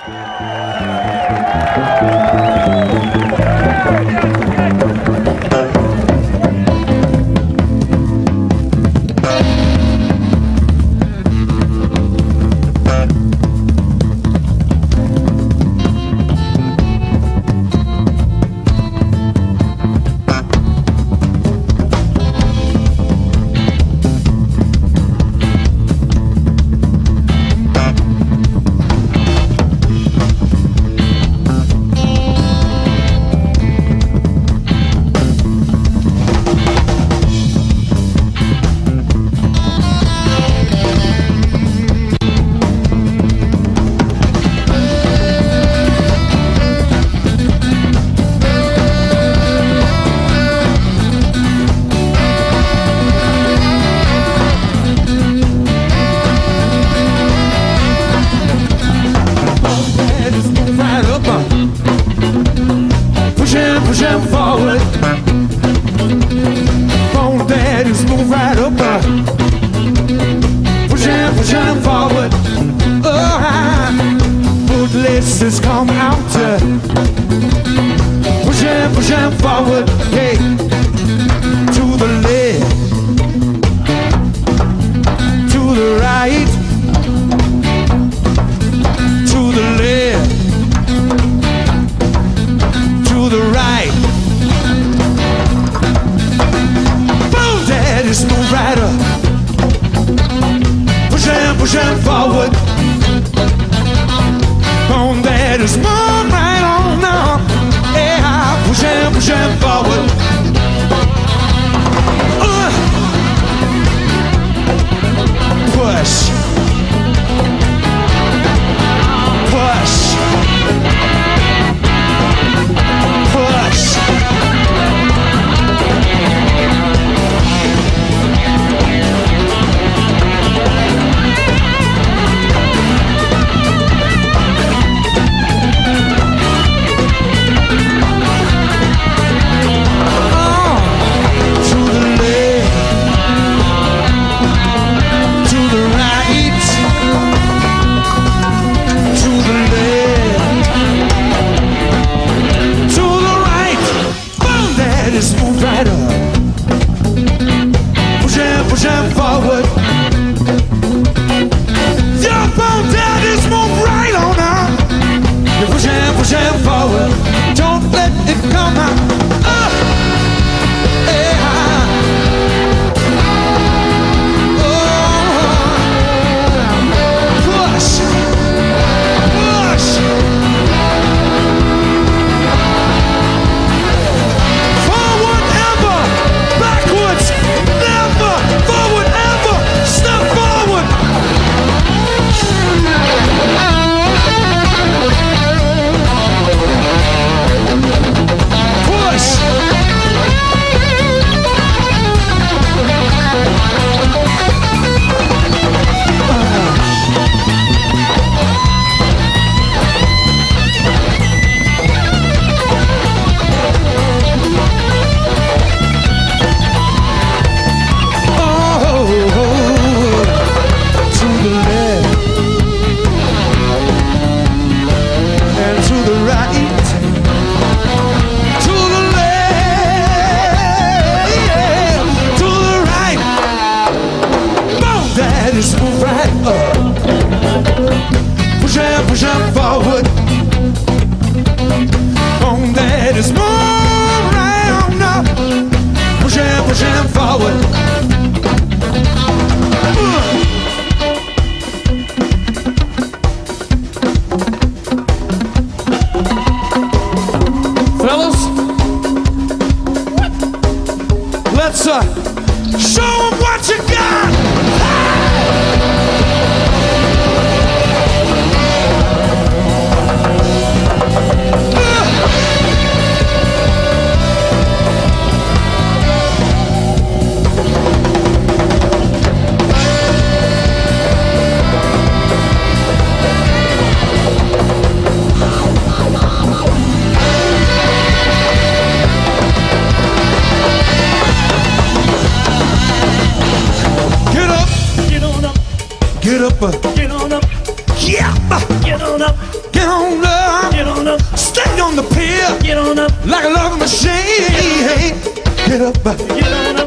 Pushing forward, Bone Daddy's move right up. Pushing forward. Footlists come out. Pushing forward. Hey, to the left, to the right, to the left, to the right. Bone Daddy's move right up. Pushing forward. Bone Daddy's move right on now. Yeah, pushing forward. Push. Push. Push. Pushing forward. Your Bone Daddy's move right on now. You're pushing forward. Don't let it come out. Yeah. Push. Push. Forward ever. Backwards never. Forward ever. Step forward. Push. Just move right up. Pushing forward. Bone Daddy's move right on up. Pushing forward. Fellas, let's show 'em what you got. Get up, get on up, yeah, get on up, get on like a love machine. Get up,